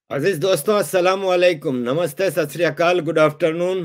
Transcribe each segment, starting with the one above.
अजीज दोस्तों, अस्सलाम वालेकुम, नमस्ते, Sat Shri Akal, good afternoon.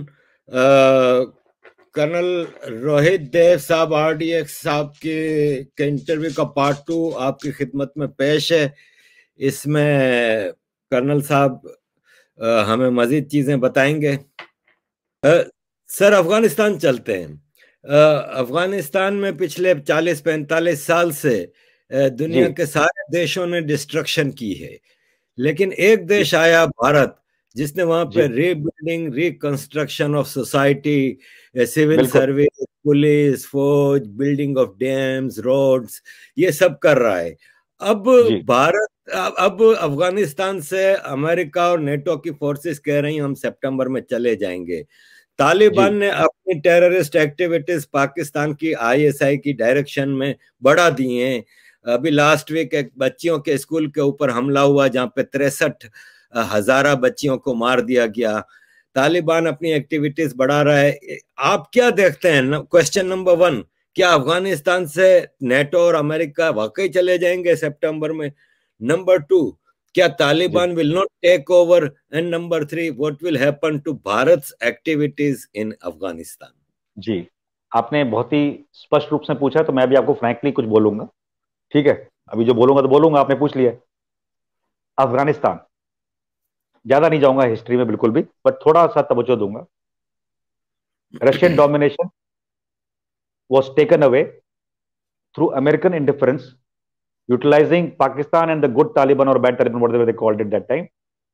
Colonel Rohit Dev साहब, आरडीएक्स साहब के इंटरव्यू का पार्ट 2 आपकी खिदमत में पेश है। इसमें कर्नल साहब हमें मजीद चीजें बताएंगे। सर, अफगानिस्तान चलते हैं। अफगानिस्तान में पिछले 40-45 साल से दुनिया जी। के सारे देशों ने डिस्ट्रक्शन की है, लेकिन एक जी। देश आया, भारत, जिसने वहां पे जी। Rebuilding, reconstruction of society, civil बिल्कुल। सर्विस, पुलिस, फौज, बिल्डिंग ऑफ डैम्स, रोड्स, ये सब कर रहा है। अब जी। भारत, अब अफगानिस्तान से अमेरिका और नेटो की फोर्सेस कह रही हैं हम सितंबर में चले जाएंगे। तालिबान जी। ने अपनी टेररिस्ट एक्टिविटीज पाकिस्तान की आईएसआई की डायरेक्शन में बढ़ा दी हैं। अभी लास्ट वीक एक बच्चियों के स्कूल के ऊपर हमला हुआ जहां पे 63 हजारा बच्चियों को मार दिया गया। तालिबान अपनी एक्टिविटीज बढ़ा रहा है। आप क्या देखते हैं? क्वेश्चन नंबर 1, क्या अफगानिस्तान से नेटो और अमेरिका वाकई चले जाएंगे सितंबर में? नंबर 2, क्या जी। Taliban will not take over? And number 3, what will happen to Bharat activities in Afghanistan? जी। आपने बहुत ही स्पष्ट रूप से पूछा, तो मैं भी आपको फ्रैंकली कुछ बोलूंगा। ठीक है। अभी जो बोलूंगा तो बोलूंगा, आपने पूछ लिया। अफगानिस्तान, ज्यादा नहीं जाऊंगा हिस्ट्री में बिल्कुल भी, बट थोड़ा सा तवज्जो दूंगा। Russian domination was taken away through American interference, utilizing Pakistan and the good Taliban or bad Taliban, whatever they called it that time,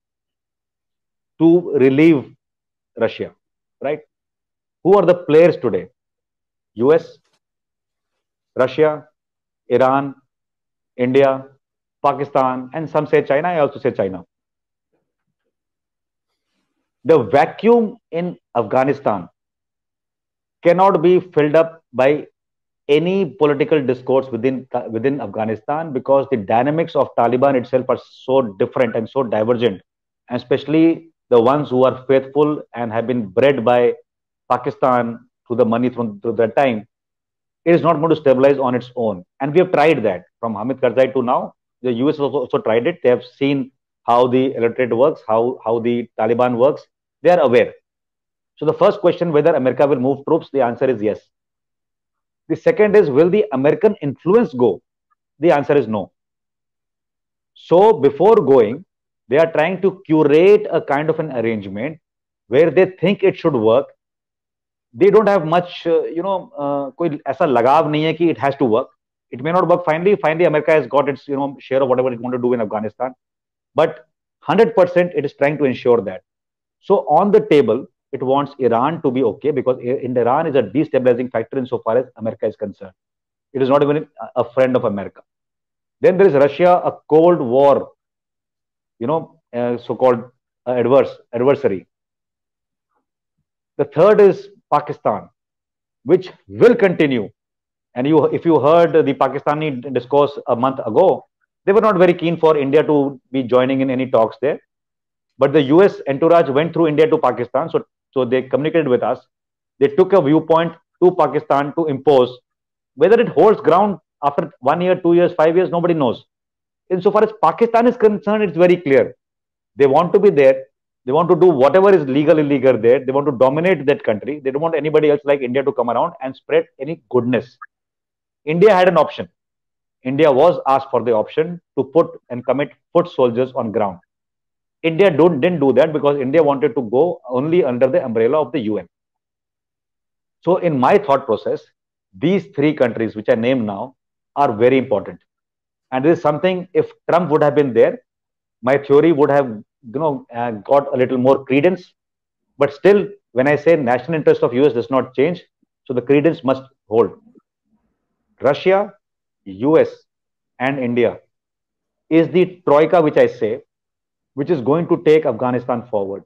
to relieve Russia. Right? Who are the players today? US, Russia, Iran, India, Pakistan, and some say China. I also say China. The vacuum in Afghanistan cannot be filled up by any political discourse within Afghanistan, because the dynamics of Taliban itself are so different and so divergent, and especially the ones who are faithful and have been bred by Pakistan through the money through that time. It is not going to stabilize on its own. And we have tried that from Hamid Karzai to now. The US has also tried it. They have seen how the electorate works, how the Taliban works. They are aware. So the first question, whether America will move troops, the answer is yes. The second is, will the American influence go? The answer is no. So before going, they are trying to curate a kind of an arrangement where they think it should work. They don't have much, कोई ऐसा लगाव नहीं है कि it has to work. It may not work finally. America has got its, share of whatever it want to do in Afghanistan. But 100% it is trying to ensure that. So on the table, it wants Iran to be okay, because Iran is a destabilizing factor insofar as America is concerned. It is not even a friend of America. Then there is Russia, a Cold War, so-called adversary. The third is Pakistan, which will continue. And if you heard the Pakistani discourse a month ago, they were not very keen for India to be joining in any talks there. But the US entourage went through India to Pakistan, so they communicated with us. They took a viewpoint to Pakistan to impose. Whether it holds ground after 1 year, 2 years, 5 years, nobody knows. Insofar as Pakistan is concerned, it's very clear. They want to be there. They want to do whatever is legal, illegal there. They want to dominate that country. They don't want anybody else like India to come around and spread any goodness. India had an option. India was asked for the option to put and commit foot soldiers on ground. India didn't do that, because India wanted to go only under the umbrella of the UN. So in my thought process, these three countries which I name now are very important. And this is something, if Trump would have been there, my theory would have got a little more credence. But still, when I say national interest of US does not change, so the credence must hold. Russia, US, and India is the troika, which I say, which is going to take Afghanistan forward.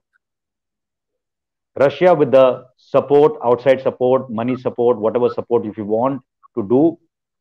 Russia with the support, outside support, money support, whatever support if you want to do.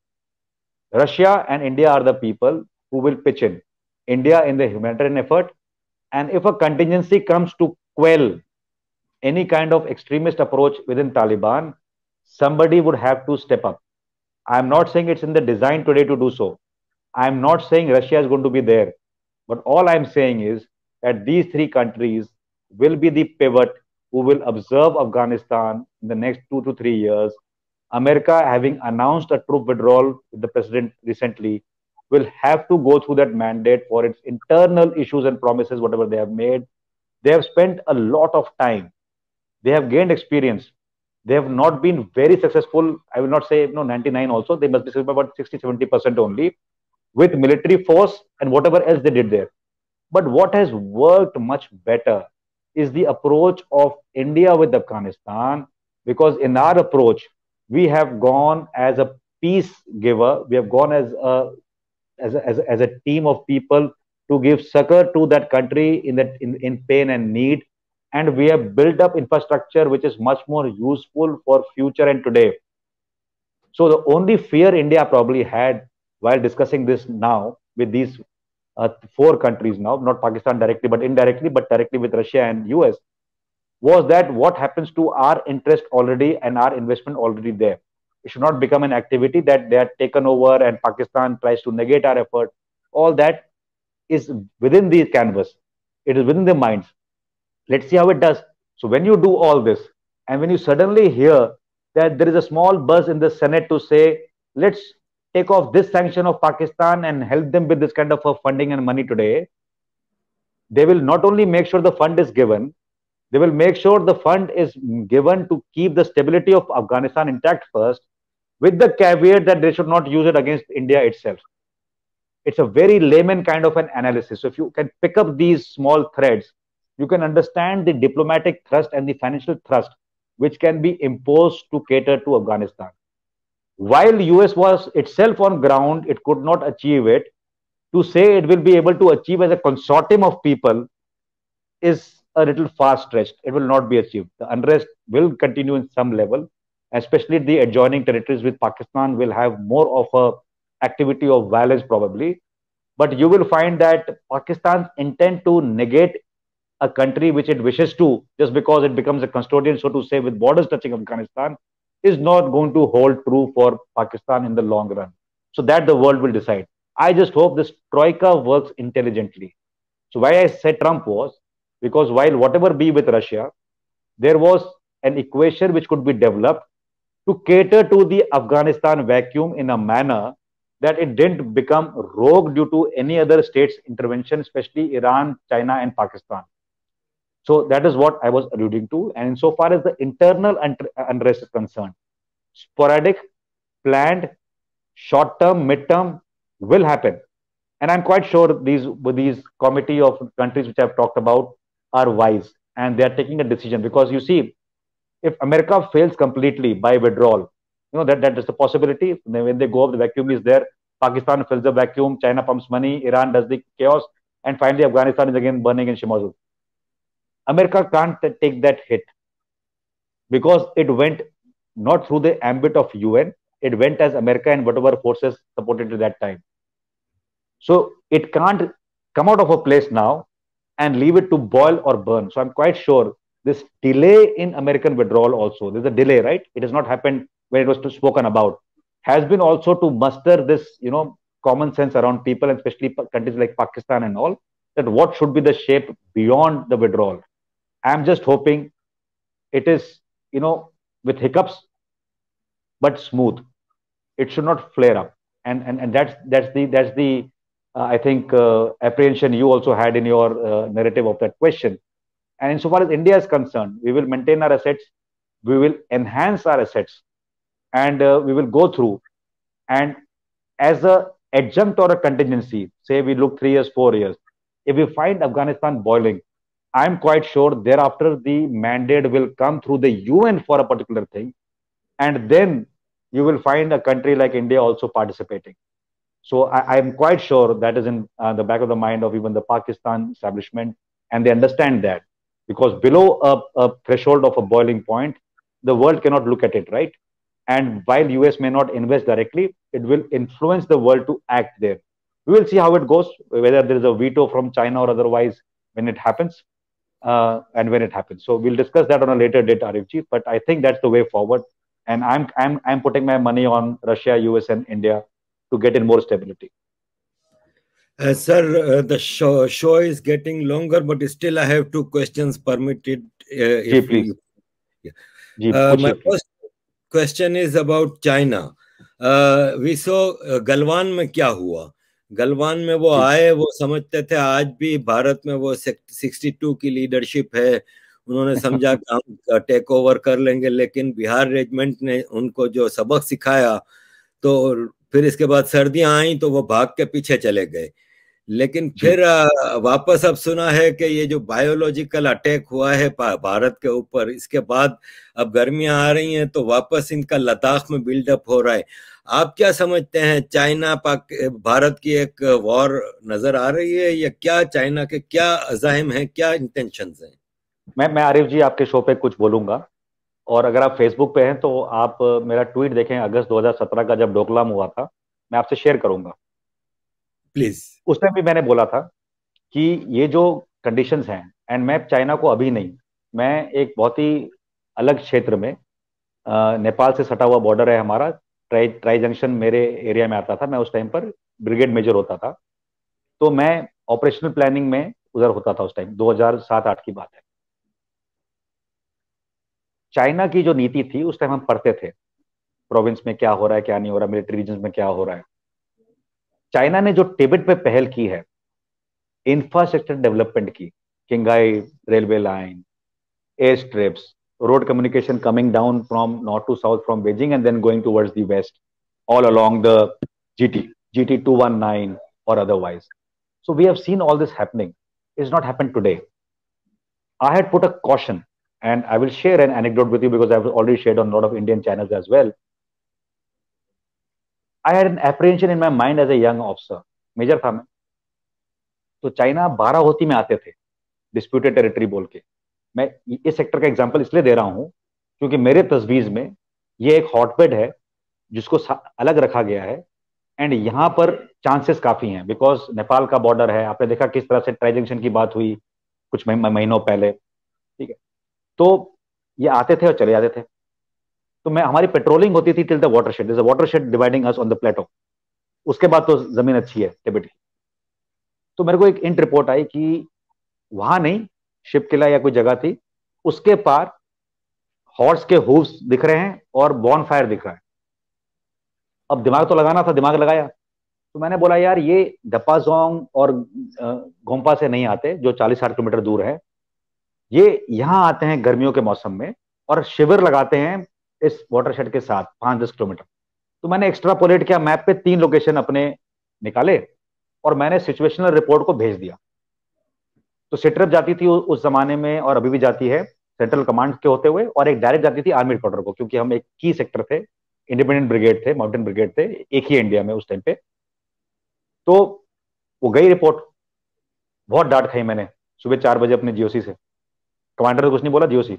Russia and India are the people who will pitch in. India in the humanitarian effort. And if a contingency comes to quell any kind of extremist approach within Taliban, somebody would have to step up. I'm not saying it's in the design today to do so. I'm not saying Russia is going to be there. But all I'm saying is, that these three countries will be the pivot who will observe Afghanistan in the next 2 to 3 years. America, having announced a troop withdrawal with the president recently, will have to go through that mandate for its internal issues and promises, whatever they have made. They have spent a lot of time. They have gained experience. They have not been very successful. I will not say 99 also. They must be about 60-70% only with military force and whatever else they did there. But what has worked much better is the approach of India with Afghanistan, because in our approach, we have gone as a peace giver. We have gone as a team of people to give succor to that country in pain and need, and we have built up infrastructure which is much more useful for future and today. So the only fear India probably had while discussing this now with these four countries now, not Pakistan directly, but indirectly, but directly with Russia and US, was that what happens to our interest already and our investment already there? It should not become an activity that they are taken over and Pakistan tries to negate our effort. All that is within the canvas. It is within the minds. Let's see how it does. So when you do all this, and when you suddenly hear that there is a small buzz in the Senate to say, let's take off this sanction of Pakistan and help them with this kind of funding and money today, they will not only make sure the fund is given, they will make sure the fund is given to keep the stability of Afghanistan intact first, with the caveat that they should not use it against India itself. It's a very layman kind of an analysis. So if you can pick up these small threads, you can understand the diplomatic thrust and the financial thrust which can be imposed to cater to Afghanistan. While US was itself on ground, it could not achieve it. To say it will be able to achieve as a consortium of people is a little far stretched. It will not be achieved. The unrest will continue in some level, especially the adjoining territories with Pakistan will have more of a activity of violence probably. But you will find that Pakistan's intent to negate a country which it wishes to, just because it becomes a custodian, so to say, with borders touching Afghanistan, is not going to hold true for Pakistan in the long run. So that the world will decide. I just hope this troika works intelligently. So why I said Trump was, because while whatever be with Russia, there was an equation which could be developed to cater to the Afghanistan vacuum in a manner that it didn't become rogue due to any other state's intervention, especially Iran, China, and Pakistan. So that is what I was alluding to. And insofar as the internal unrest is concerned, sporadic, planned, short-term, mid-term will happen. And I'm quite sure these committee of countries which I've talked about are wise and they are taking a decision, because you see, if America fails completely by withdrawal, that is the possibility. When they go up, the vacuum is there. Pakistan fills the vacuum, China pumps money, Iran does the chaos, and finally Afghanistan is again burning in Shimazul. America can't take that hit because it went not through the ambit of UN, it went as America and whatever forces supported at that time. So it can't come out of a place now and leave it to boil or burn. So I'm quite sure this delay in American withdrawal also, there's a delay, right? It has not happened when it was spoken about, has been also to muster this, common sense around people, and especially countries like Pakistan and all, that what should be the shape beyond the withdrawal. I'm just hoping it is, with hiccups, but smooth. It should not flare up. And that's the I think apprehension you also had in your narrative of that question. And insofar as India is concerned, we will maintain our assets, we will enhance our assets, and we will go through. And as a adjunct or a contingency, say we look 3 years, 4 years, if we find Afghanistan boiling, I'm quite sure thereafter the mandate will come through the UN for a particular thing. And then you will find a country like India also participating. So I'm quite sure that is in the back of the mind of even the Pakistan establishment. And they understand that, because below a threshold of a boiling point, the world cannot look at it, right? And while US may not invest directly, it will influence the world to act there. We will see how it goes, whether there is a veto from China or otherwise when it happens. And when it happens. So we'll discuss that on a later date, Arifji, but I think that's the way forward. And I'm putting my money on Russia, US, and India to get in more stability. Sir, the show is getting longer, but still I have two questions permitted. जी If please, you, जी my पूछिए please. first question is about China. We saw Galwan में क्या हुआ। गलवान में वो जी आए, वो समझते थे आज भी भारत में वो 62 की लीडरशिप है, उन्होंने समझा कि हम टेक ओवर कर लेंगे, लेकिन बिहार रेजिमेंट ने उनको जो सबक सिखाया, तो फिर इसके बाद सर्दियां आई तो वो भाग के पीछे चले गए। लेकिन जी। फिर वापस अब सुना है कि ये जो बायोलॉजिकल अटैक हुआ है भारत के ऊपर, इसके बाद अब गर्मियां आ रही हैं तो वापस इनका लद्दाख में बिल्डअप हो रहा है। आप क्या समझते हैं, चाइना पाक भारत की एक वॉर नजर आ रही है या क्या? चाइना के क्या अज़ाइम हैं, क्या इंटेंशंस हैं? मैं आरिफ जी आपके शो पे कुछ बोलूंगा, और अगर आप फेसबुक पे हैं तो आप मेरा ट्वीट देखें अगस्त 2017 का, जब डोकलाम हुआ था, मैं आपसे शेयर करूंगा। प्लीज। उस टाइम भी मैंने बोला था कि ये जो कंडीशंस हैं, एंड मैं चाइना को अभी नहीं, मैं एक बहुत ही अलग क्षेत्र में, नेपाल से सटा हुआ बॉर्डर है हमारा, ट्राई ट्राई जंक्शन मेरे एरिया में आता था, मैं उस टाइम पर ब्रिगेड मेजर होता था, तो मैं ऑपरेशनल प्लानिंग में उधर होता था। उस टाइम 2007-8 की बात है। चाइना की जो नीति थी उस टाइम हम पढ़ते थे, प्रोविंस में क्या हो रहा है क्या नहीं हो रहा, मिलिट्री रीजन में क्या हो रहा है। चाइना ने जो तिब्बत पे पहल की है इंफ्रास्ट्रक्चर डेवलपमेंट की, Qinghai railway line, airstrips, road communication coming down from north to south from Beijing and then going towards the west, all along the GT 219 or otherwise. So we have seen all this happening. It's not happened today. I had put a caution, and I will share an anecdote with you because I've already shared on a lot of Indian channels as well. I had an apprehension in my mind as a young officer. Major था मैं, तो China 12 होती में आते थे disputed territory बोल के। मैं इस सेक्टर का एग्जांपल इसलिए दे रहा हूं क्योंकि मेरे तजवीज में ये एक हॉटबेड है जिसको अलग रखा गया है, एंड यहां पर चांसेस काफी हैं बिकॉज नेपाल का बॉर्डर है। आपने देखा किस तरह से ट्राई जंक्शन की बात हुई कुछ महीनों पहले, ठीक है। तो ये आते थे और चले जाते थे। तो मैं हमारी पेट्रोलिंग होती थी till the watershed, there is a watershed dividing us on the plateau. उसके बाद तो जमीन अच्छी है तिब्बत की। तो मेरे को एक इंट रिपोर्ट आई कि वहां नहीं, शिप किला या कोई जगह थी, उसके पार हॉर्स के हूव्स दिख रहे हैं और बॉन फायर दिख रहा है। अब दिमाग तो लगाना था, दिमाग लगाया। तो मैंने बोला यार ये डपाजोंग और गोम्पा से नहीं आते जो 40-60 किलोमीटर दूर है, ये यहां आते हैं गर्मियों के मौसम में और शिविर लगाते हैं इस वाटरशेड के साथ 5-10 किलोमीटर। तो मैंने एक्स्ट्रापोलेट किया, मैप पे 3 लोकेशन अपने निकाले और मैंने सिचुएशनल रिपोर्ट को भेज दिया। तो सिट्रप जाती थी उस जमाने में और अभी भी जाती है सेंट्रल कमांड के होते हुए, और एक डायरेक्ट जाती थी आर्मी हेडक्वार्टर को, क्योंकि हम एक की सेक्टर थे, इंडिपेंडेंट ब्रिगेड थे, माउंटेन ब्रिगेड थे, एक ही इंडिया में उस टाइम पे। तो वो गई रिपोर्ट, बहुत डांट खाई मैंने सुबह 4 बजे अपने जीओसी से। कमांडर ने कुछ नहीं बोला, जीओसी।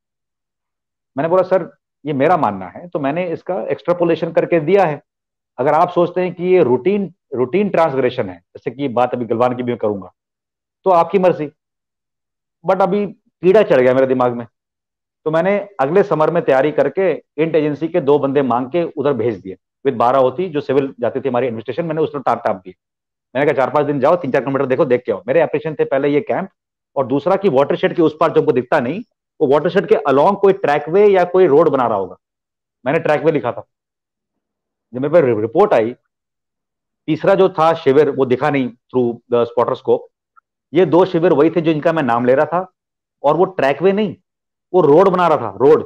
मैंने बोला सर ये मेरा मानना है तो मैंने इसका एक्स्ट्रापोलेशन करके दिया है। अगर आप सोचते हैं कि ये रूटीन रूटीन ट्रांसग्रेशन है, जैसे कि बात अभी गलवान की भी करूंगा, तो आपकी मर्जी। बट अभी कीड़ा चढ़ गया मेरे दिमाग में, तो मैंने अगले समर में तैयारी करके इंट एजेंसी के 2 बंदे मांग के उधर भेज दिए विद 12 होती जो सिविल जाती थी हमारी एडमिनिस्ट्रेशन। मैंने उसमें टाप टाप दिए। मैंने कहा 4-5 दिन जाओ, 3-4 किलोमीटर देखो, देख के आओ। मेरे एप्लीकेशन थे पहले ये कैंप, और दूसरा कि वाटरशेड के उस पार जो दिखता नहीं, वो वाटरशेड के अलॉन्ग कोई ट्रैकवे या कोई रोड बना रहा होगा। मैंने ट्रैकवे लिखा था। जब मेरे पे रिपोर्ट आई, तीसरा जो था शिविर वो दिखा नहीं थ्रू द स्पॉटर स्कोप। ये 2 शिविर वही थे जिनका मैं नाम ले रहा था, और वो ट्रैकवे नहीं, वो रोड बना रहा था, रोड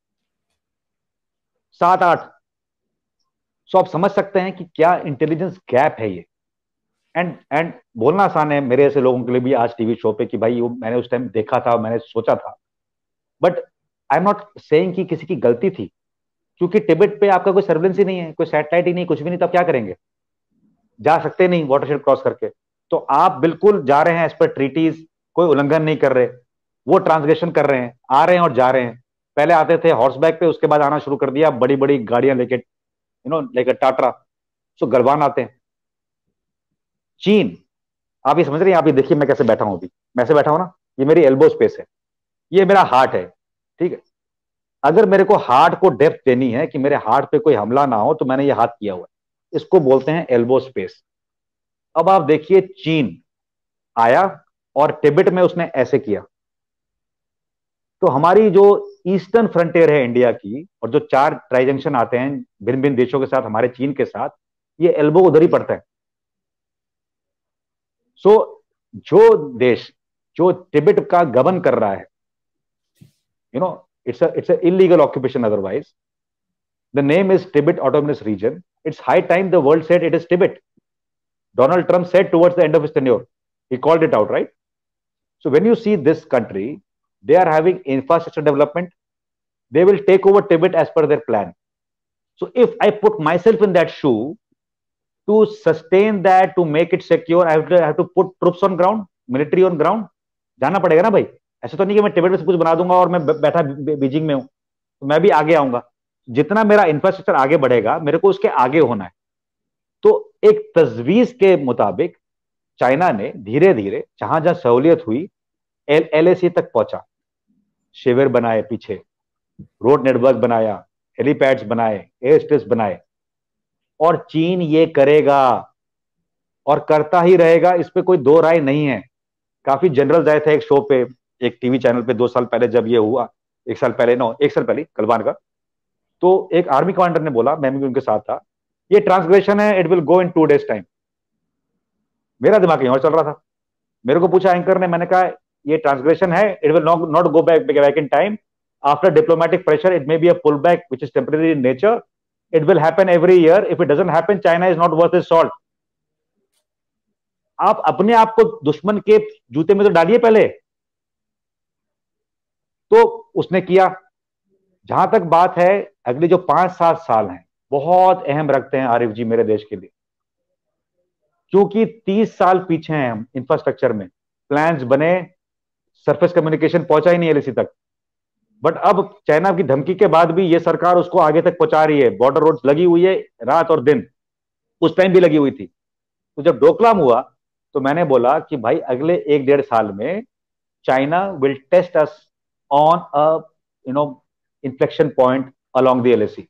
7-8। सो आप समझ सकते हैं कि क्या इंटेलिजेंस गैप है ये। एंड बोलना आसान है मेरे ऐसे लोगों के लिए भी आज टीवी शो पे कि भाई वो मैंने उस टाइम देखा था, मैंने सोचा था, but I am not saying कि किसी की गलती थी, क्योंकि तिब्बत पे आपका कोई सर्विलेंस ही नहीं है, कोई सैटेलाइट ही नहीं, कुछ भी नहीं, तो आप क्या करेंगे? जा सकते नहीं वाटरशेड क्रॉस करके। तो आप बिल्कुल जा रहे हैं एज पर ट्रीटीज, कोई उल्लंघन नहीं कर रहे, वो ट्रांसग्रेशन कर रहे हैं, आ रहे हैं और जा रहे हैं। पहले आते थे हॉर्स बैक पे, उसके बाद आना शुरू कर दिया बड़ी बड़ी गाड़ियां लेके, लेके टाटा। सो गलवान आते हैं। चीन, आप ये समझ रहे हैं? आप ये देखिए मैं कैसे बैठा हूं अभी, मैं ऐसे बैठा हूं ना, ये मेरी एल्बो स्पेस है, ये मेरा हार्ट है, ठीक है। अगर मेरे को हार्ट को डेप्थ देनी है कि मेरे हार्ट पे कोई हमला ना हो, तो मैंने ये हाथ किया हुआ है, इसको बोलते हैं एल्बो स्पेस। अब आप देखिए, चीन आया और तिब्बत में उसने ऐसे किया। तो हमारी जो ईस्टर्न फ्रंटियर है इंडिया की, और जो 4 ट्राई जंक्शन आते हैं भिन्न भिन्न देशों के साथ, हमारे चीन के साथ, ये एल्बो उधर ही पड़ता है। सो जो देश जो तिब्बत का गवर्न कर रहा है, you know, it's a illegal occupation otherwise. The name is Tibet Autonomous Region. It's high time the world said it is Tibet. Donald Trump said towards the end of his tenure, he called it out, right? So when you see this country, they are having infrastructure development. They will take over Tibet as per their plan. So if I put myself in that shoe, to sustain that, to make it secure, I have to put troops on ground, military on ground. जाना पड़ेगा ना भाई। ऐसे तो नहीं कि मैं तिब्बत में सब कुछ बना दूंगा और मैं बैठा बीजिंग में हूं, तो मैं भी आगे आऊंगा। जितना मेरा इंफ्रास्ट्रक्चर आगे बढ़ेगा, मेरे को उसके आगे होना है। तो एक तजवीज के मुताबिक चाइना ने धीरे धीरे जहां जहां सहूलियत हुई, LAC तक पहुंचा, शिविर बनाए, पीछे रोड नेटवर्क बनाया, हेलीपैड्स बनाए, एयर स्ट्रिप्स बनाए, और चीन ये करेगा और करता ही रहेगा, इस पे कोई दो राय नहीं है। काफी जनरल आए थे एक शो पे, एक टीवी चैनल पे 2 साल पहले, जब ये हुआ, 1 साल पहले कलवान का, तो एक आर्मी कमांडर ने बोला, मैं भी उनके साथ था, ये ट्रांसग्रेशन है, it will go in 2 days time. मेरा दिमाग कहीं और चल रहा था। मेरे को पूछा एंकर ने, मैंने कहा ये ट्रांसग्रेशन है, it will not go back in time, after diplomatic pressure it may be a pull back which is temporary in nature, it will happen every year, if it doesn't happen China is not worth is salt. आप अपने आप को दुश्मन के जूते में तो डालिए पहले। तो उसने किया। जहां तक बात है, अगले जो 5-7 साल हैं बहुत अहम रखते हैं आरिफ जी मेरे देश के लिए, क्योंकि 30 साल पीछे हैं हम इंफ्रास्ट्रक्चर में। प्लान्स बने, सरफेस कम्युनिकेशन पहुंचा ही नहीं LAC तक, बट अब चाइना की धमकी के बाद भी ये सरकार उसको आगे तक पहुंचा रही है। बॉर्डर रोड्स लगी हुई है रात और दिन, उस टाइम भी लगी हुई थी। तो जब डोकलाम हुआ तो मैंने बोला कि भाई अगले 1-1.5 साल में China will test us on a inflection point along the LAC.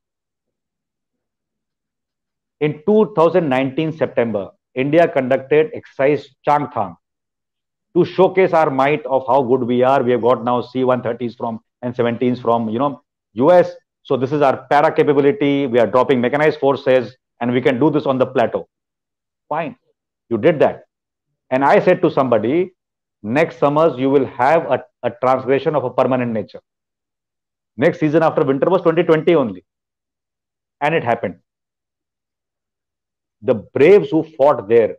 In 2019 September, India conducted exercise Changthang to showcase our might of how good we are. We have got now C-130s from and 17s from US. So this is our para capability. We are dropping mechanized forces and we can do this on the plateau. Fine, you did that. And I said to somebody, next summers you will have a transgression of a permanent nature. Next season after winter was 2020 only. And it happened. The braves who fought there,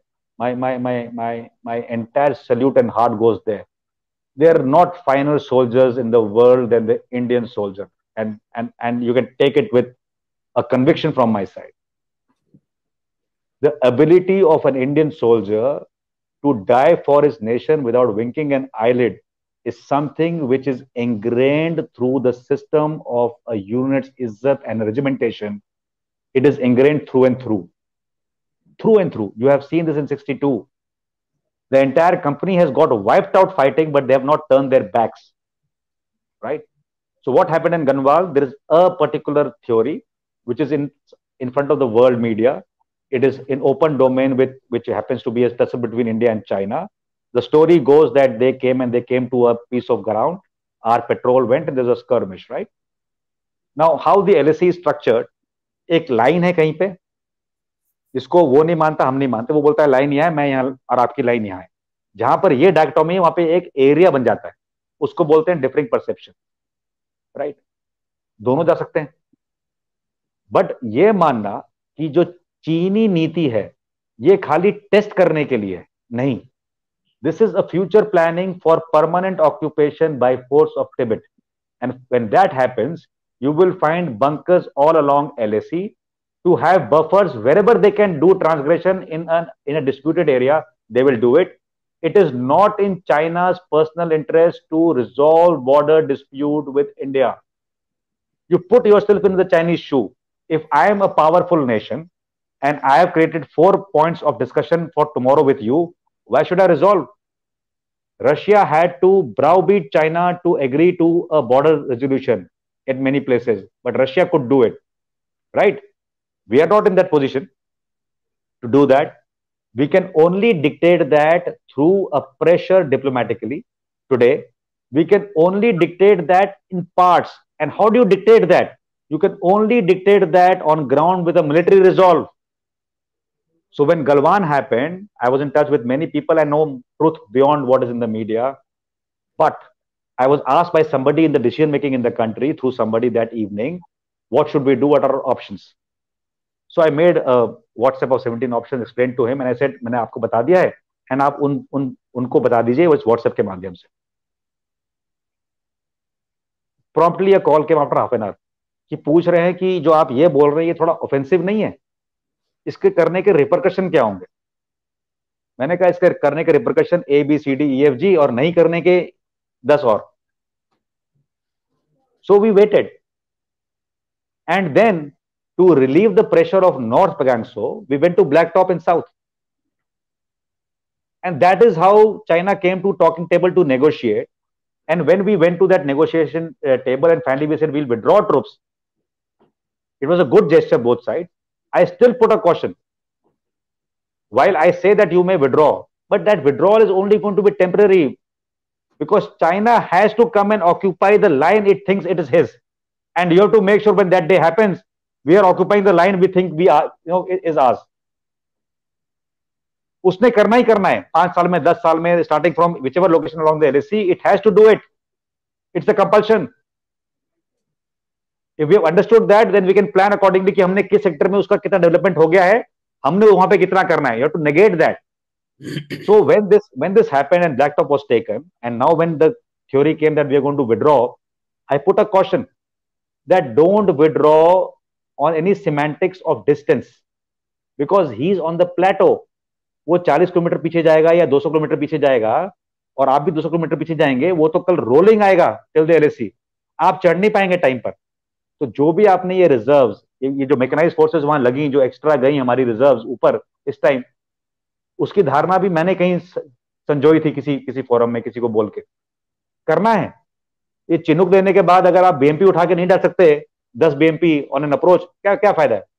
my entire salute and heart goes there. They are not finer soldiers in the world than the Indian soldier. And you can take it with a conviction from my side. The ability of an Indian soldier to die for his nation without winking an eyelid is something which is ingrained through the system of a unit's izzat and regimentation. It is ingrained through and through. Through and through. You have seen this in 62. The entire company has got wiped out fighting, but they have not turned their backs. Right? So what happened in Ganwal? There is a particular theory which is in front of the world media. It is in open domain, which happens to be a tussle between India and China. The story goes that they came to a piece of ground. Our patrol went and there's a skirmish, right? Now, how the LAC is structured, एक line है कहीं पे, जिसको वो नहीं मानता, हम नहीं मानते, वो बोलता है लाइन यहाँ है, मैं यहाँ और आपकी लाइन यहाँ है। जहां पर ये डायकोटोमी है, वहां पे एक एरिया बन जाता है, उसको बोलते हैं डिफरिंग परसेप्शन, राइट? दोनों जा सकते हैं, बट ये मानना कि जो चीनी नीति है ये खाली टेस्ट करने के लिए नहीं, this is a future planning for permanent occupation by force of Tibet. And when that happens, you will find bunkers all along LAC to have buffers wherever they can do transgression in a disputed area, they will do it. It is not in China's personal interest to resolve border dispute with India. You put yourself in the Chinese shoe. If I am a powerful nation and I have created 4 points of discussion for tomorrow with you, why should I resolve? Russia had to browbeat China to agree to a border resolution in many places, but Russia could do it, right? We are not in that position to do that. We can only dictate that through a pressure diplomatically. Today, we can only dictate that in parts. And how do you dictate that? You can only dictate that on ground with a military resolve. So when Galwan happened, I was in touch with many people. I know truth beyond what is in the media. But I was asked by somebody in the decision making in the country through somebody that evening, what should we do? What are our options? So I made a WhatsApp of 17 options, explained to him, and I said, मैंने आपको बता दिया है, and आप उनको बता दीजिए उस WhatsApp के माध्यम से. Promptly a call came after half an hour कि पूछ रहे हैं कि जो आप ये बोल रहे हैं ये थोड़ा ऑफेंसिव नहीं है, इसके करने के रिपरकशन क्या होंगे? मैंने कहा इसके करने के रिपरकशन ABCDEFG और नहीं करने के 10 और. So we waited, and then to relieve the pressure of North Pagangso, we went to Blacktop in South. And that is how China came to talking table to negotiate. And when we went to that negotiation table and finally we said we'll withdraw troops, it was a good gesture both sides. I still put a caution. While I say that you may withdraw, but that withdrawal is only going to be temporary, because China has to come and occupy the line it thinks it is his. And you have to make sure when that day happens, we are occupying the line we think we are, it is ours. उसने करना ही करना है 5 साल में 10 साल में, starting from whichever location along the LAC, it has to do it. It's a compulsion. If we have understood that, then we can plan accordingly कि हमने किस सेक्टर में उसका कितना डेवलपमेंट हो गया है, हमने वहां पे कितना करना है. You have to negate that. So when this happened and Blacktop was taken, and now when the theory came that we are going to withdraw, I put a caution that don't withdraw on any semantics of distance, because he is on the plateau. वो 40 kilometre पीछे जाएगा या 200 kilometre पीछे जाएगा, और आप भी 200 kilometre पीछे जाएंगे, वो तो कल रोलिंग आएगा टिल द LAC. आप चढ़ नहीं पाएंगे टाइम पर. तो जो भी आपने ये रिजर्व्स, ये जो मैकेनाइज्ड फोर्सेस वहां लगी, जो एक्स्ट्रा गई हमारी रिजर्व्स ऊपर इस टाइम, उसकी धारणा भी मैंने कहीं संजोई थी किसी फोरम में, किसी को बोल के करना है. ये चिन्हुक देने के बाद अगर आप BMP उठा के नहीं डाल सकते 10 BMP ऑन एन अप्रोच, क्या फायदा है?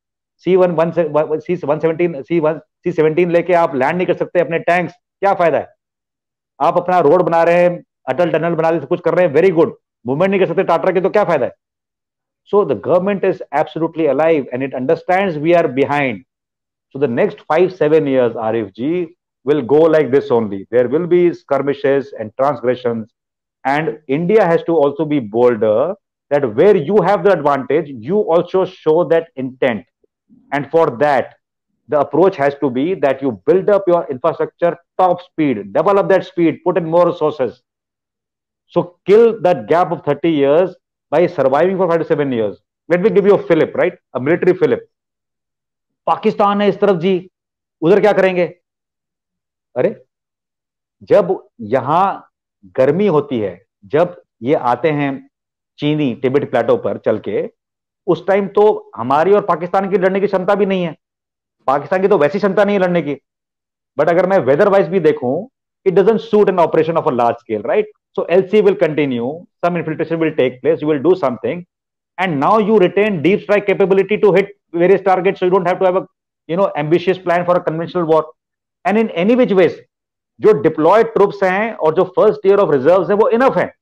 C-17 लेके आप लैंड नहीं कर सकते अपने टैंक्स, क्या फायदा है? आप अपना रोड बना रहे हैं, अटल टनल बना रहे हैं, कुछ कर रहे हैं, वेरी गुड. मूवमेंट नहीं कर सकते टाटा के, तो क्या फायदा है? So the government is absolutely alive and it understands we are behind. So the next 5-7 years, Arif ji, will go like this only. There will be skirmishes and transgressions, and India has to also be bolder, that where you have the advantage, you also show that intent. And for that, the approach has to be that you build up your infrastructure top speed, develop that speed, put in more resources. So kill that gap of 30 years by surviving for 5 to 7 years. Let me give you a fillip, right? A military fillip. Pakistan है इस तरफ जी, उधर क्या करेंगे? अरे जब यहां गर्मी होती है, जब ये आते हैं चीनी टिबेट प्लेटो पर चल के, उस टाइम तो हमारी और पाकिस्तान की लड़ने की क्षमता भी नहीं है. पाकिस्तान की तो वैसी क्षमता नहीं है लड़ने की. बट अगर मैं वेदर वाइज भी देखूं, it doesn't suit an operation of a large scale, right? So LC will continue, some infiltration will take place, you will do something, and now you retain deep strike capability to hit various targets, so you don't have to have a ambitious plan for a conventional war. And in any which ways, जो deployed troops हैं और जो first tier of reserves हैं, वो enough हैं.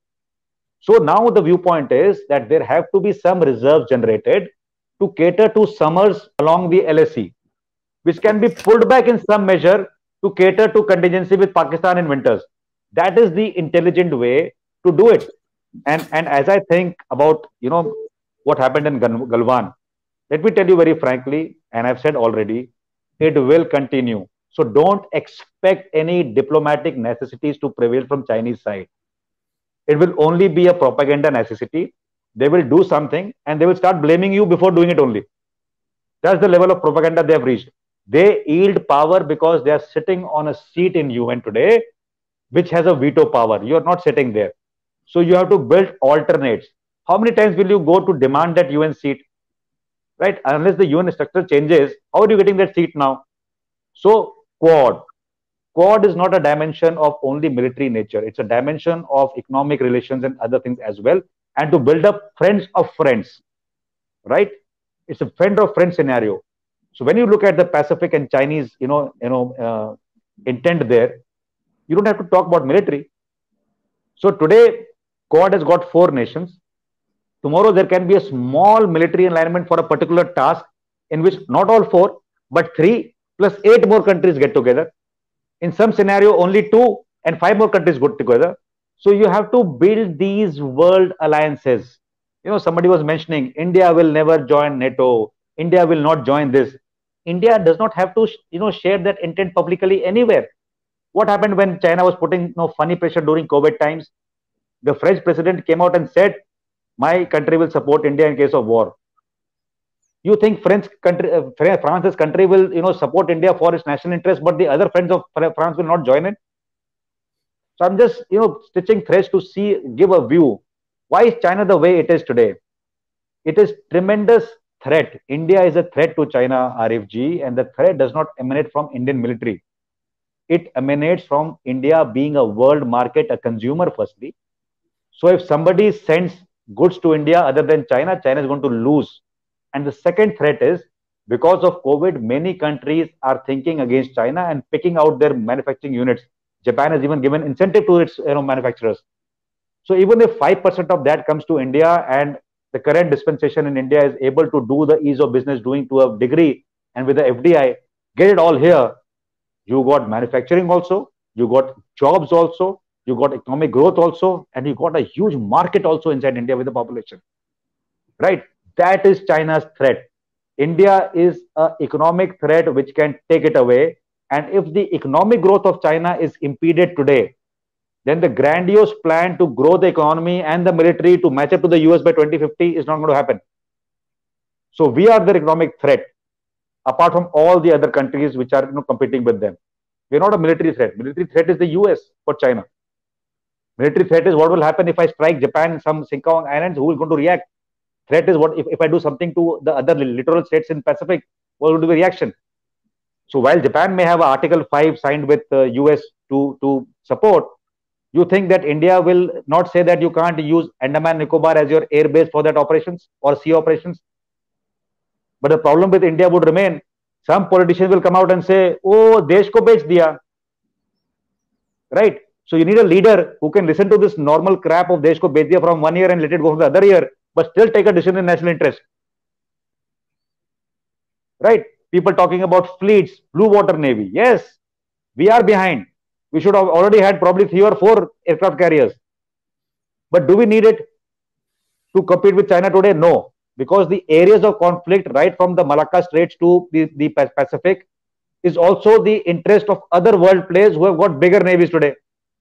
So now the viewpoint is that there have to be some reserves generated to cater to summers along the LAC, which can be pulled back in some measure to cater to contingency with Pakistan in winters. That is the intelligent way to do it. And as I think about what happened in Galwan, let me tell you very frankly, and I've said already, it will continue. So don't expect any diplomatic necessities to prevail from Chinese side. It will only be a propaganda necessity. They will do something and they will start blaming you before doing it only. That's the level of propaganda they have reached. They yield power because they are sitting on a seat in UN today, which has a veto power. You are not sitting there. So you have to build alternates. How many times will you go to demand that UN seat? Right? Unless the UN structure changes, how are you getting that seat now? So Quad. Quad is not a dimension of only military nature. It's a dimension of economic relations and other things as well. And to build up friends of friends. Right? It's a friend of friend scenario. So when you look at the Pacific and Chinese, intent there, you don't have to talk about military. So today, Quad has got 4 nations. Tomorrow, there can be a small military alignment for a particular task in which not all 4, but 3 plus 8 more countries get together. In some scenario, only 2 and 5 more countries get together. So you have to build these world alliances. Somebody was mentioning India will never join NATO. India will not join this. India does not have to, share that intent publicly anywhere. What happened when China was putting funny pressure during COVID times? The French president came out and said, my country will support India in case of war. You think France's country will, support India for its national interest, but the other friends of France will not join it? So I'm just, stitching threads to give a view. Why is China the way it is today? It is tremendous threat. India is a threat to China, RFG, and the threat does not emanate from Indian military. It emanates from India being a world market, a consumer firstly. So if somebody sends goods to India other than China, China is going to lose. And the second threat is, because of COVID, many countries are thinking against China and picking out their manufacturing units. Japan has even given incentive to its manufacturers. So even if 5% of that comes to India, and the current dispensation in India is able to do the ease of business doing to a degree, and with the FDI, get it all here, you got manufacturing also, you got jobs also, you got economic growth also, and you got a huge market also inside India with the population. Right? That is China's threat. India is an economic threat which can take it away. And if the economic growth of China is impeded today, then the grandiose plan to grow the economy and the military to match up to the US by 2050 is not going to happen. So we are the economic threat, apart from all the other countries which are competing with them. We're not a military threat. Military threat is the US for China. Military threat is what will happen if I strike Japan, some Singapore Islands, who is going to react? Threat is what if I do something to the other littoral states in Pacific, what will be the reaction? So while Japan may have Article 5 signed with the US to support, you think that India will not say that you can't use Andaman Nicobar as your air base for that operations or sea operations? But the problem with India would remain. Some politicians will come out and say, oh, desh ko bech diya. Right? So you need a leader who can listen to this normal crap of desh ko bech diya from 1 year and let it go from the other year, but still take a decision in national interest. Right? People talking about fleets, blue water navy. Yes, we are behind. We should have already had probably 3 or 4 aircraft carriers. But do we need it to compete with China today? No. Because the areas of conflict right from the Malacca Straits to the Pacific is also the interest of other world players who have got bigger navies today.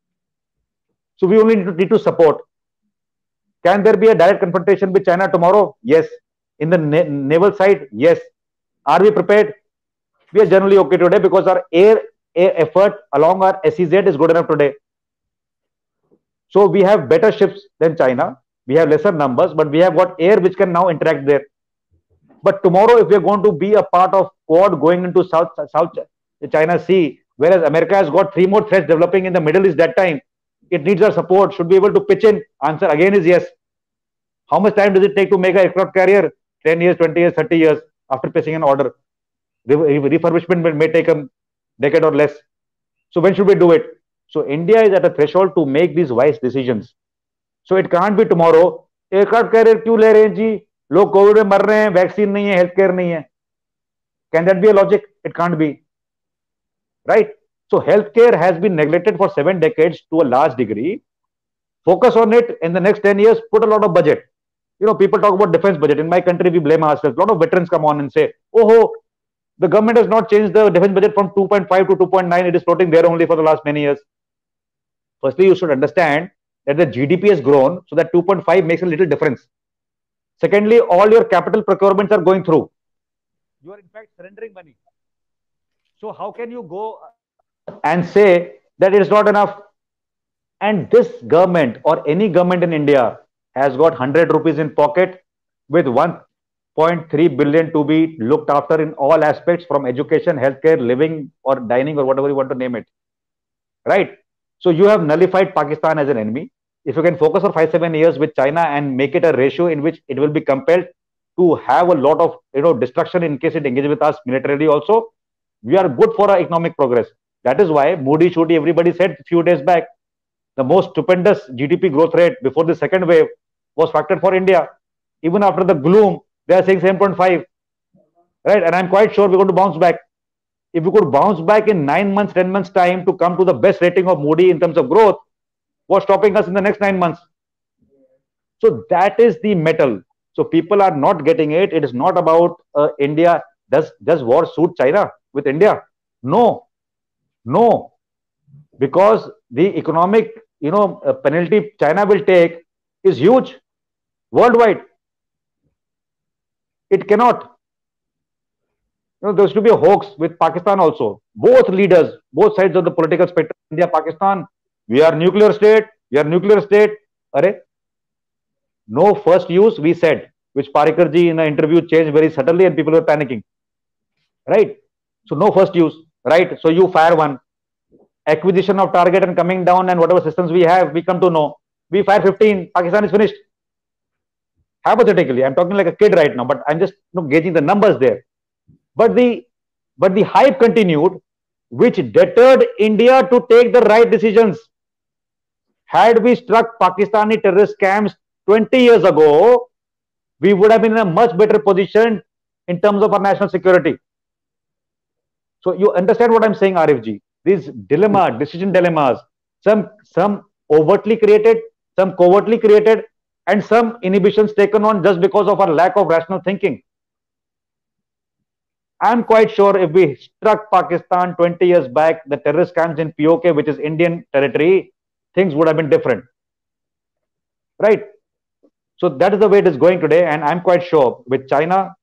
So we only need to support. Can there be a direct confrontation with China tomorrow? Yes. In the naval side? Yes. Are we prepared? We are generally okay today because our air effort along our SEZ is good enough today. So we have better ships than China. We have lesser numbers, but we have got air which can now interact there. But tomorrow, if we are going to be a part of Quad going into South China Sea, whereas America has got 3 more threats developing in the Middle East that time, it needs our support. Should be able to pitch in. Answer again is yes. How much time does it take to make an aircraft carrier? 10 years, 20 years, 30 years after placing an order. Refurbishment may take a decade or less. So when should we do it? So India is at a threshold to make these wise decisions. So it can't be tomorrow. Aircraft carrier क्यों ले रहे हैं जी? लोग Covid में मर रहे हैं, vaccine नहीं है, हेल्थ केयर नहीं है. Can that be a logic? It can't be. Right? So healthcare has been neglected for 7 decades to a large degree. Focus on it in the next 10 years, put a lot of budget. People talk about defense budget. In my country, we blame ourselves. A lot of veterans come on and say, oh, the government has not changed the defense budget from 2.5 to 2.9. It is floating there only for the last many years. Firstly, you should understand that the GDP has grown, so that 2.5 makes a little difference. Secondly, all your capital procurements are going through. You are in fact surrendering money. So how can you go and say that it is not enough? And this government or any government in India has got 100 rupees in pocket with 1.3 billion to be looked after in all aspects, from education, healthcare, living or dining or whatever you want to name it. Right? So you have nullified Pakistan as an enemy. If you can focus for 5-7 years with China and make it a ratio in which it will be compelled, to have a lot of destruction in case it engages with us militarily also. We are good for our economic progress. That is why Moody, Shooty, everybody said a few days back, the most stupendous GDP growth rate before the second wave was factored for India. Even after the gloom, they are saying 7.5. Right? And I'm quite sure we're going to bounce back. If we could bounce back in 9 months, 10 months time to come to the best rating of Moody in terms of growth, what's stopping us in the next 9 months? So that is the metal. So people are not getting it. It is not about India. Does war suit China with India? No. No. Because the economic, penalty China will take is huge worldwide. It cannot. There should be a hoax with Pakistan also. Both leaders, both sides of the political spectrum, India, Pakistan, we are nuclear state, we are nuclear state. Arre, no first use, we said, which Parikarji in an interview changed very subtly and people were panicking. Right? So no first use, right? So you fire one. Acquisition of target and coming down and whatever systems we have, we come to know. We fire 15, Pakistan is finished. Hypothetically, I'm talking like a kid right now, but I'm just gauging the numbers there. But the hype continued, which deterred India to take the right decisions. Had we struck Pakistani terrorist camps 20 years ago, we would have been in a much better position in terms of our national security. So you understand what I'm saying, Arif ji? These decision dilemmas, some overtly created, some covertly created, and some inhibitions taken on just because of our lack of rational thinking. I'm quite sure if we struck Pakistan 20 years back, the terrorist camps in POK, which is Indian territory, things would have been different. Right? So that is the way it is going today. And I'm quite sure with China,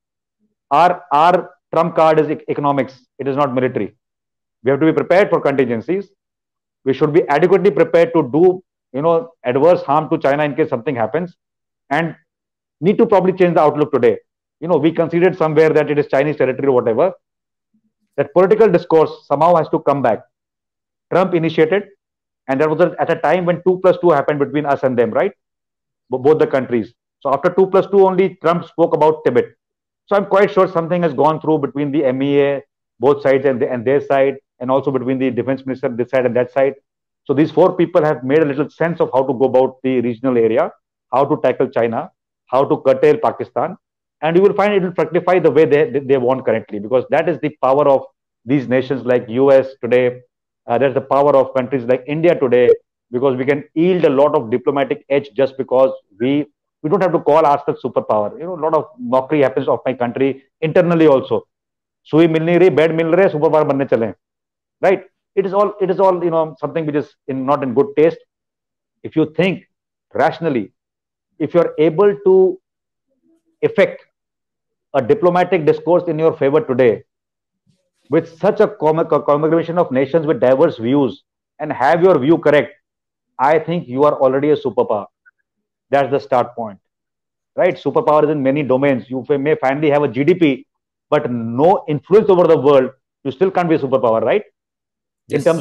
our trump card is economics. It is not military. We have to be prepared for contingencies. We should be adequately prepared to do, adverse harm to China in case something happens, and need to probably change the outlook today. We conceded somewhere that it is Chinese territory or whatever. That political discourse somehow has to come back. Trump initiated, and that was at a time when 2+2 happened between us and them, right? Both the countries. So after 2+2 only, Trump spoke about Tibet. So I'm quite sure something has gone through between the MEA, both sides and their side, and also between the defense minister, this side and that side. So these four people have made a little sense of how to go about the regional area, how to tackle China, how to curtail Pakistan. And you will find it will fructify the way they want currently, because that is the power of these nations like US today. There's the power of countries like India today, because we can yield a lot of diplomatic edge just because we don't have to call ourselves superpower. A lot of mockery happens of my country internally also. Sui milni rahi, bed mil rahe, superpower banne chale. Right? It is all something which is not in good taste. If you think rationally, if you're able to effect a diplomatic discourse in your favor today with such a congregation of nations with diverse views and have your view correct, I think you are already a superpower. That's the start point, right? Superpower is in many domains. You may finally have a GDP, but no influence over the world. You still can't be a superpower, right? Yes. In terms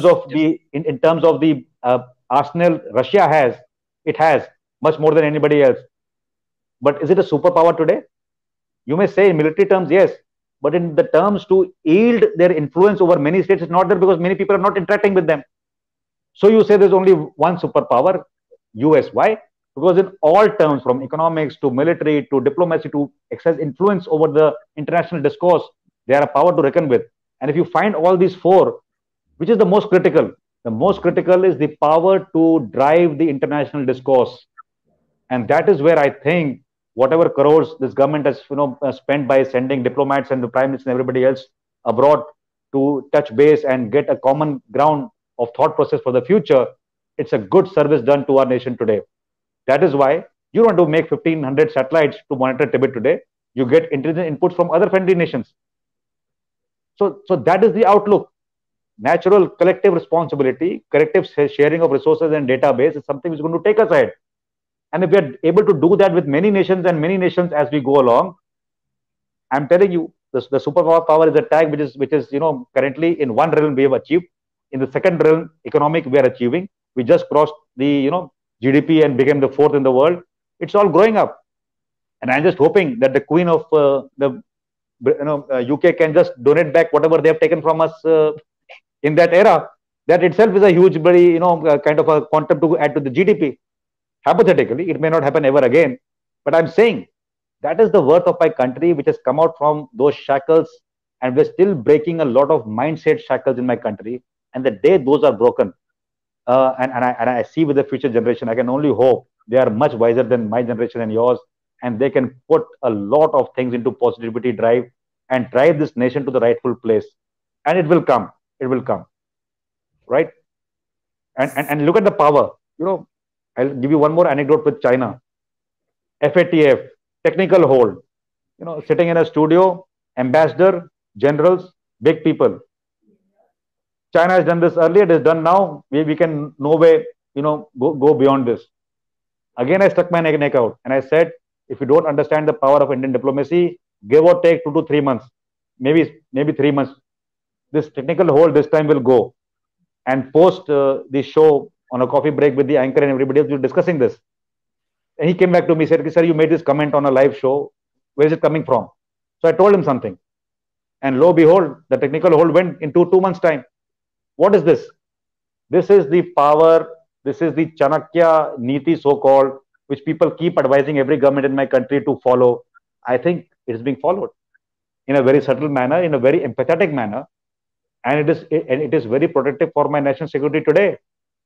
of the arsenal Russia has, it has much more than anybody else. But is it a superpower today? You may say in military terms, yes, but in the terms to yield their influence over many states, it's not there because many people are not interacting with them. So you say there's only one superpower, US. Why? Because in all terms, from economics to military to diplomacy to exercise influence over the international discourse, they are a power to reckon with. And if you find all these four, which is the most critical? The most critical is the power to drive the international discourse. And that is where I think whatever crores this government has spent by sending diplomats and the prime minister and everybody else abroad to touch base and get a common ground of thought process for the future, it's a good service done to our nation today. That is why you don't have to make 1,500 satellites to monitor Tibet today. You get intelligent inputs from other friendly nations. So that is the outlook. Natural collective responsibility, collective sharing of resources and database is something which is going to take us ahead. And if we are able to do that with many nations as we go along, I'm telling you, the superpower power is a tag which is currently in one realm we have achieved. In the second realm, economic, we are achieving. We just crossed the GDP and became the fourth in the world. It's all growing up. And I'm just hoping that the Queen of the UK can just donate back whatever they have taken from us in that era. That itself is a huge, very kind of a quantum to add to the GDP. Hypothetically, it may not happen ever again, but I'm saying that is the worth of my country, which has come out from those shackles, and we're still breaking a lot of mindset shackles in my country. And the day those are broken, and I see with the future generation, I can only hope they are much wiser than my generation and yours, and they can put a lot of things into positivity drive and drive this nation to the rightful place. And it will come. It will come. Right? And look at the power. I'll give you one more anecdote with China. FATF, technical hold. Sitting in a studio, ambassador, generals, big people. China has done this earlier, it is done now. We can no way, go beyond this. Again, I stuck my neck out and I said, if you don't understand the power of Indian diplomacy, give or take 2 to 3 months, maybe 3 months, this technical hold this time will go. And post the show on a coffee break with the anchor and everybody else, we were discussing this. And he came back to me, said, sir, you made this comment on a live show. Where is it coming from? So I told him something. And lo and behold, the technical hold went into 2 months' time. What is this? This is the power, this is the Chanakya Niti, so-called, which people keep advising every government in my country to follow. I think it is being followed in a very subtle manner, in a very empathetic manner. And it is very protective for my national security today.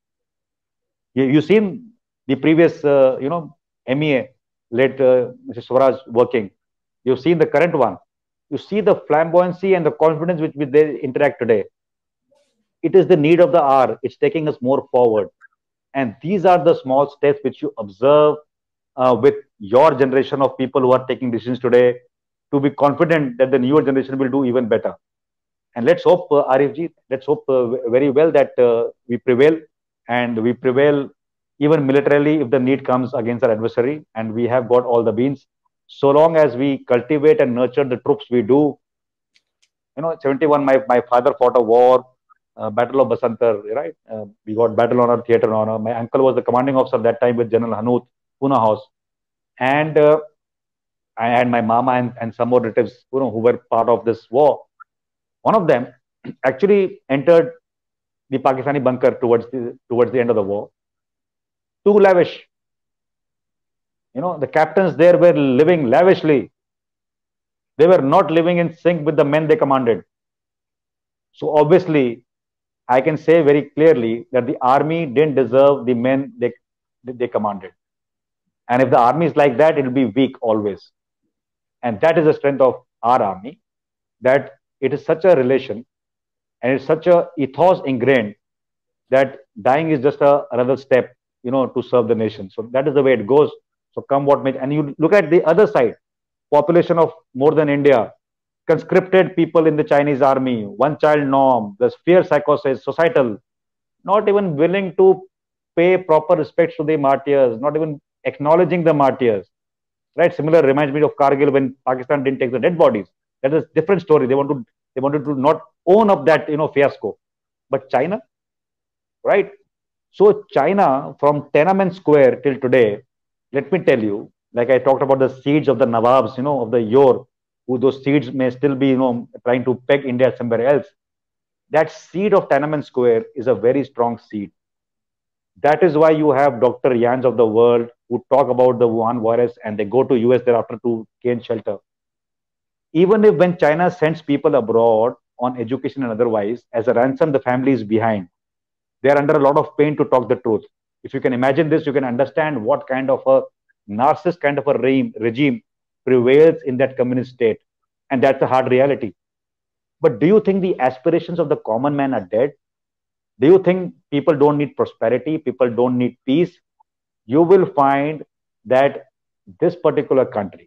You've seen the previous, MEA, late Mr. Swaraj working. You've seen the current one. You see the flamboyancy and the confidence with which they interact today. It is the need of the hour. It's taking us more forward. And these are the small steps which you observe with your generation of people who are taking decisions today, to be confident that the newer generation will do even better. And let's hope, Arifji, let's hope very well that we prevail, and we prevail even militarily if the need comes against our adversary, and we have got all the means. So long as we cultivate and nurture the troops we do. 71, my father fought a war, Battle of Basantar, right? We got battle honor, theater honor. My uncle was the commanding officer that time with General Hanuth, Pune House. And I had my mama and some more relatives, who were part of this war. One of them actually entered the Pakistani bunker towards the end of the war. Too lavish. The captains there were living lavishly. They were not living in sync with the men they commanded. So obviously, I can say very clearly that the army didn't deserve the men they commanded. And if the army is like that, it will be weak always. And that is the strength of our army, that it is such a relation and it's such a ethos ingrained that dying is just another step, to serve the nation. So that is the way it goes. So come what may. And you look at the other side, population of more than India, conscripted people in the Chinese army, one-child norm, the fear psychosis, societal, not even willing to pay proper respects to the martyrs, not even acknowledging the martyrs. Right? Similar reminds me of Kargil when Pakistan didn't take the dead bodies. That is a different story. They wanted to not own up that fiasco. But China, right? So China, from Tiananmen Square till today, let me tell you, like I talked about the seeds of the Nawabs, of the Yor, who those seeds may still be, trying to peg India somewhere else. That seed of Tiananmen Square is a very strong seed. That is why you have Dr. Yans of the world who talk about the Wuhan virus and they go to US thereafter to gain shelter. Even if when China sends people abroad on education and otherwise, as a ransom, the family is behind. They are under a lot of pain to talk the truth. If you can imagine this, you can understand what kind of a narcissist kind of a regime prevails in that communist state. And that's a hard reality. But do you think the aspirations of the common man are dead? Do you think people don't need prosperity? People don't need peace? You will find that this particular country,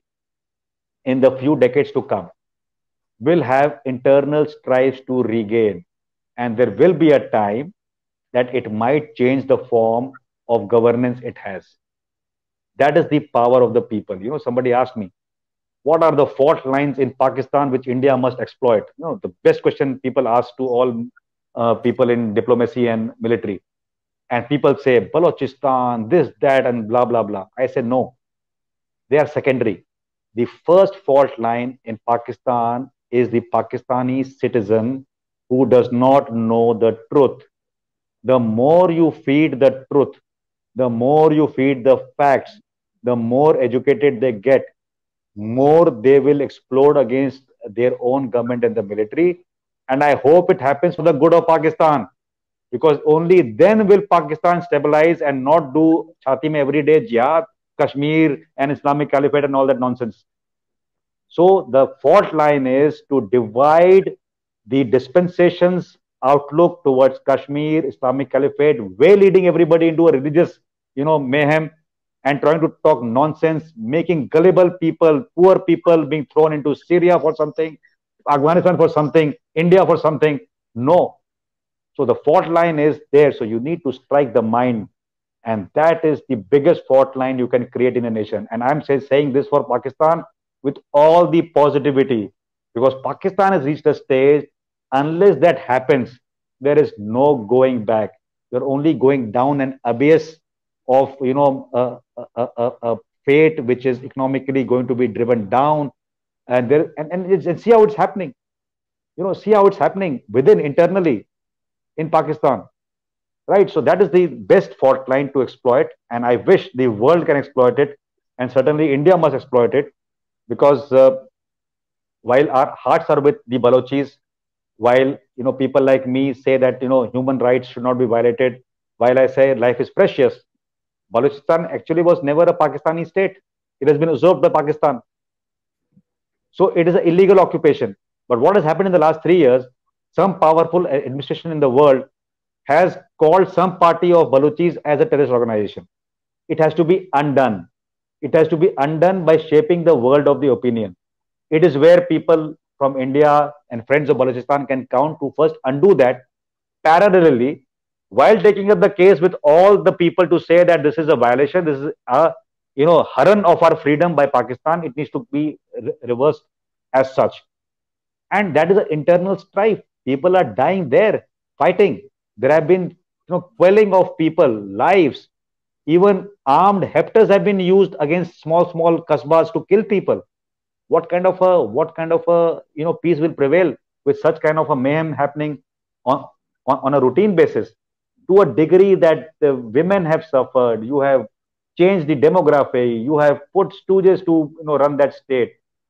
in the few decades to come, will have internal strives to regain. And there will be a time that it might change the form of governance it has. That is the power of the people. Somebody asked me, what are the fault lines in Pakistan which India must exploit? The best question people ask to all people in diplomacy and military. And people say, Balochistan, this, that, and blah, blah, blah. I say, no, they are secondary. the first fault line in Pakistan is the Pakistani citizen who does not know the truth. The more you feed the truth, the more you feed the facts, the more educated they get, more they will explode against their own government and the military. And I hope it happens for the good of Pakistan, because only then will Pakistan stabilize and not do chhati mein everyday jihad, Kashmir and Islamic Caliphate and all that nonsense. So the fault line is to divide the dispensations outlook towards Kashmir, Islamic Caliphate, way leading everybody into a religious, mayhem, and trying to talk nonsense, making gullible people, poor people being thrown into Syria for something, Afghanistan for something, India for something. No. So the fault line is there. So you need to strike the mind. And that is the biggest fault line you can create in a nation. And I'm saying this for Pakistan with all the positivity, because Pakistan has reached a stage, unless that happens, there is no going back. You're only going down an abyss of, a fate which is economically going to be driven down. And see how it's happening. See how it's happening within, internally in Pakistan. Right? So that is the best fault line to exploit. And I wish the world can exploit it. And certainly India must exploit it. Because while our hearts are with the Balochis, while people like me say that human rights should not be violated, while I say life is precious, Balochistan actually was never a Pakistani state. It has been usurped by Pakistan. So it is an illegal occupation. But what has happened in the last 3 years, some powerful administration in the world has called some party of Balochis as a terrorist organization. It has to be undone. It has to be undone by shaping the world of the opinion. It is where people from India and friends of Balochistan can count to first undo that, parallelly, while taking up the case with all the people to say that this is a violation, this is a haran of our freedom by Pakistan. It needs to be reversed as such. And that is an internal strife. People are dying there, fighting. There have been quelling of people, lives. Even armed hectors have been used against small kasbahs to kill people. What kind of a peace will prevail with such kind of a mayhem happening on a routine basis? To a degree that the women have suffered, you have changed the demography, you have put stooges to run that state.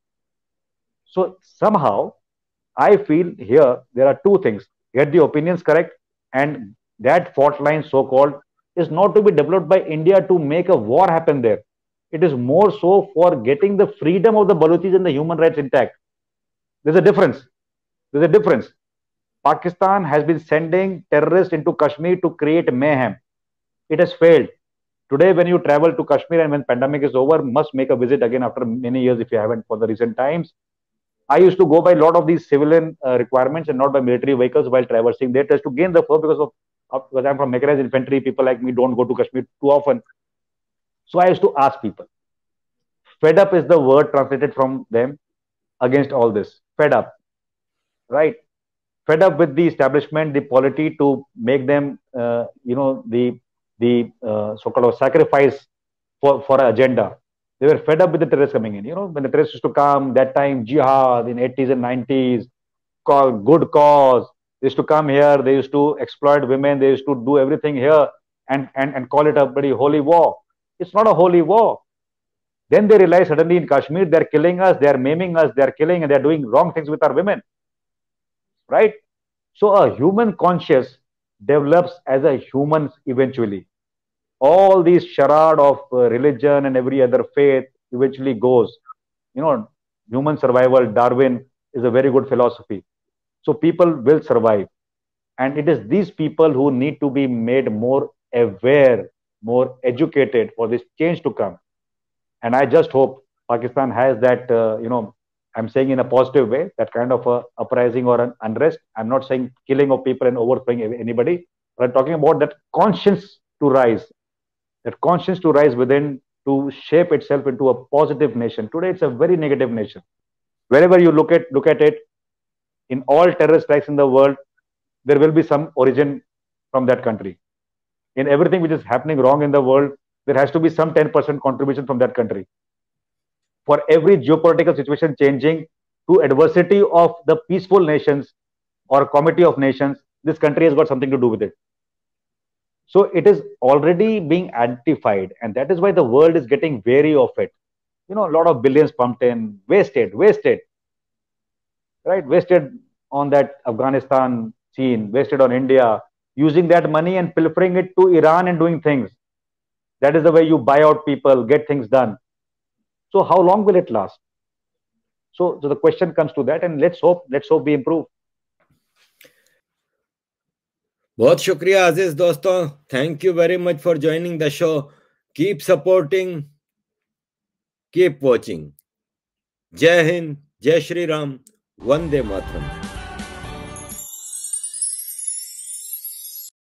So somehow, I feel here there are two things: get the opinions correct, and that fault line, so-called, is not to be developed by India to make a war happen there. It is more so for getting the freedom of the Balochis and the human rights intact. There's a difference. There's a difference. Pakistan has been sending terrorists into Kashmir to create mayhem. It has failed. Today, when you travel to Kashmir and when pandemic is over, must make a visit again after many years if you haven't for the recent times. I used to go by a lot of these civilian requirements and not by military vehicles while traversing there, just to gain the fur, because I'm from mechanized infantry. People like me don't go to Kashmir too often. So I used to ask people. Fed up is the word translated from them against all this. Fed up, right? Fed up with the establishment, the polity to make them, the so-called sacrifice for an agenda. They were fed up with the terrorists coming in. When the terrorists used to come, that time, jihad in 80s and 90s, good cause. They used to come here. They used to exploit women. They used to do everything here and call it a very holy war. It's not a holy war. Then they realize suddenly in Kashmir, they're killing us, they're maiming us, they're killing, and they're doing wrong things with our women. Right? So a human conscience develops as a human eventually. All these charade of religion and every other faith eventually goes. Human survival, Darwin is a very good philosophy. So people will survive. And it is these people who need to be made more aware, more educated for this change to come. And I just hope Pakistan has that, I'm saying in a positive way, that kind of a uprising or an unrest. I'm not saying killing of people and overthrowing anybody, but I'm talking about that conscience to rise within, to shape itself into a positive nation. Today, it's a very negative nation. Wherever you look at it, in all terrorist strikes in the world, there will be some origin from that country. In everything which is happening wrong in the world, there has to be some 10% contribution from that country. for every geopolitical situation changing to adversity of the peaceful nations or committee of nations, this country has got something to do with it. So it is already being identified, and that is why the world is getting wary of it. A lot of billions pumped in, wasted, right? Wasted on that Afghanistan scene, wasted on India, using that money and pilfering it to Iran and doing things. That is the way you buy out people, get things done. So how long will it last? So the question comes to that, and let's hope we improve. बहुत शुक्रिया अजीज दोस्तों, thank you very much for joining the show. Keep supporting, keep watching. जय हिंद, जय श्री राम, वंदे मातरम.